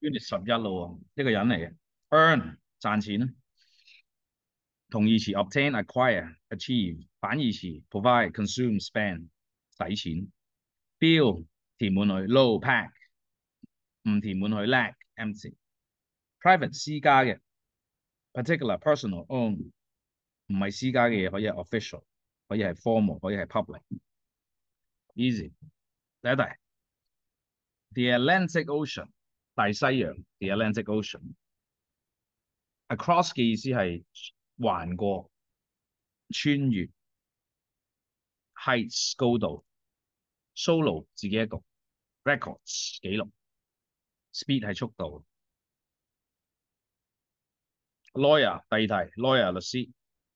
Unit 11咯，一個人嚟嘅。Earn 賺錢啦，同義詞 obtain、acquire、achieve，反義詞 provide、consume、spend，使錢。Fill 填滿佢，load pack 唔填滿佢，lack empty。Private 私家嘅，particular personal own 唔係私家嘅嘢，可以係 official，可以係 formal，可以係 public。Easy。第一題，The Atlantic Ocean 大西洋，The Atlantic Ocean。Across 嘅意思係橫過、穿越，heights 高度，solo 自己一個，records 記錄，speed 係速度。Lawyer 第二題，lawyer 律師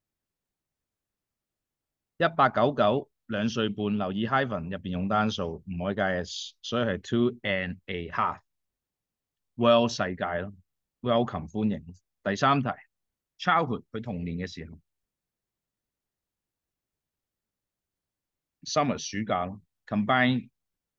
，18992歲半，留意 hyphen 入邊用單數，唔可以加 s，所以係 two and a half。World 世界咯，welcome 歡迎。第三題，childhood 佢童年嘅時候，summer 暑假咯，combine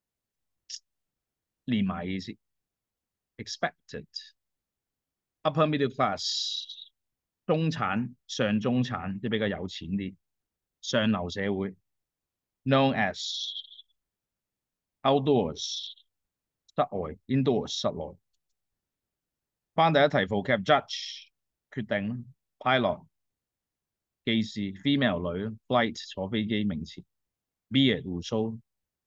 連埋意思，expected upper middle class 中產上中產，即係比較有錢啲，上流社會，known as outdoors 室外 indoors 室內。翻第一題 vocab judge 決定，pilot 技師 female 女，flight 坐飛機名詞，beard 胡鬚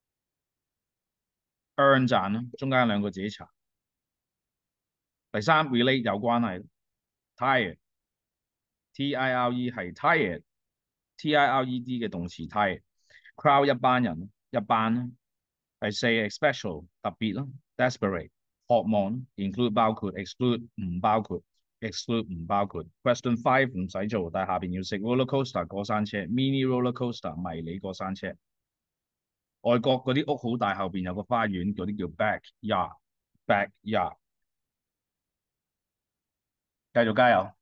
，earn 賺啦，中間兩個自己查。第三 relate 有關係，tired tire 係 tired，tired 嘅動詞 tired，crowd 一班人一班。第四 special 特別咯，desperate 渴望，include 包括，exclude 唔包括，exclude 唔包括。Question 5唔使做，但係下邊要識 roller coaster 過山車，mini roller coaster 迷你過山車。外國嗰啲屋好大，後邊有個花園，嗰啲叫 backyard，backyard。繼續加油！